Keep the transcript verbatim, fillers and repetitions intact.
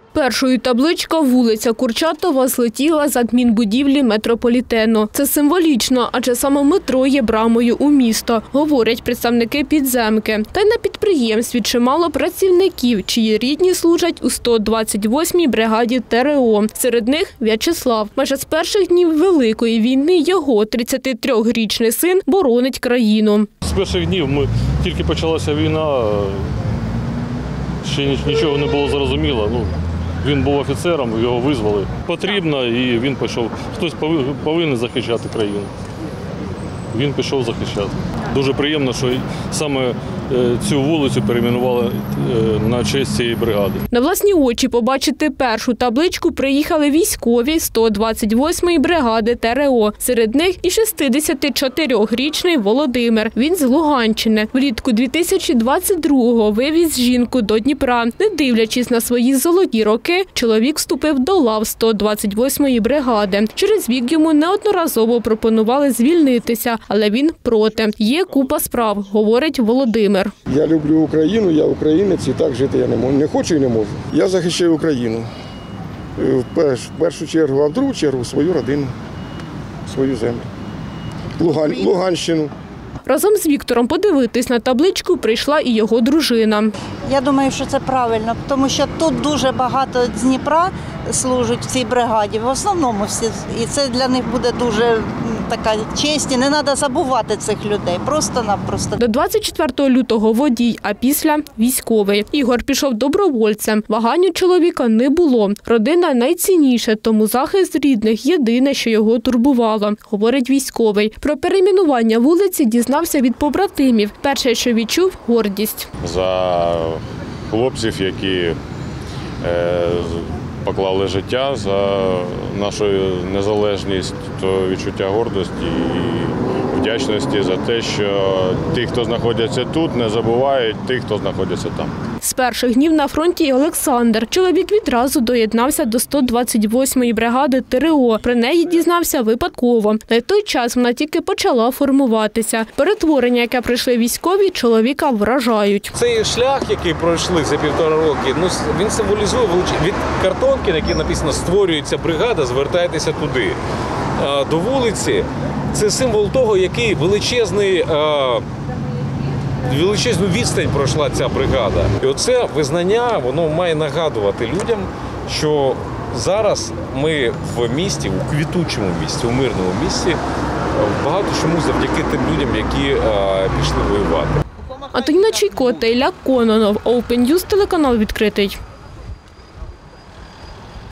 Першою табличка «Вулиця Курчатова» злетіла з адмінбудівлі метрополітену. Це символічно, адже саме метро є брамою у місто, говорять представники підземки. Та й на підприємстві чимало працівників, чиї рідні служать у сто двадцять восьмій бригаді ТРО. Серед них В'ячеслав. Майже з перших днів Великої війни його тридцятитрирічний син боронить країну. З перших днів ми тільки почалася війна, ще нічого не було зрозуміло. Ну, він був офіцером, його визвали. Потрібно, і він пішов. Хтось повинен захищати країну. Він пішов захищати. Дуже приємно, що саме цю вулицю перейменували на честь цієї бригади. На власні очі побачити першу табличку приїхали військові сто двадцять восьмої бригади ТРО. Серед них і шістдесятичотирирічний Володимир. Він з Луганщини. Влітку дві тисячі двадцять другого вивіз жінку до Дніпра. Не дивлячись на свої золоті роки, чоловік вступив до лав сто двадцять восьмої бригади. Через вік йому неодноразово пропонували звільнитися, але він проти. Є купа справ, говорить Володимир. Я люблю Україну, я українець, і так жити я не можу. Не хочу і не можу. Я захищаю Україну. В першу чергу, а в другу чергу свою родину, свою землю. Луган... Луганщину. Разом з Віктором подивитись на табличку прийшла і його дружина. Я думаю, що це правильно, тому що тут дуже багато з Дніпра служать в цій бригаді, в основному всі. І це для них буде дуже така честь, і не треба забувати цих людей, просто-напросто. До двадцять четвертого лютого водій, а після – військовий. Ігор пішов добровольцем. Вагань у чоловіка не було. Родина найцінніше, тому захист рідних – єдине, що його турбувало, говорить військовий. Про перейменування вулиці дізнався від побратимів. Перше, що відчув – гордість. За хлопців, які е, поклали життя за нашу незалежність, то відчуття гордості і вдячності за те, що ті, хто знаходяться тут, не забувають тих, хто знаходиться там. З перших днів на фронті і Олександр. Чоловік відразу доєднався до сто двадцять восьмої бригади ТРО. Про неї дізнався випадково. На той час вона тільки почала формуватися. Перетворення, яке пройшли військові, чоловіка вражають. Цей шлях, який пройшли за півтора роки, ну, він символізує від картонки, на якій написано «Створюється бригада, звертайтеся туди». До вулиці – це символ того, який величезний величезну відстань пройшла ця бригада. І оце визнання, воно має нагадувати людям, що зараз ми в місті, у квітучому місті, у мирному місті, багато чому завдяки тим людям, які пішли воювати. Антоніна Чайко та Ілля Кононов. Open News, телеканал «Відкритий».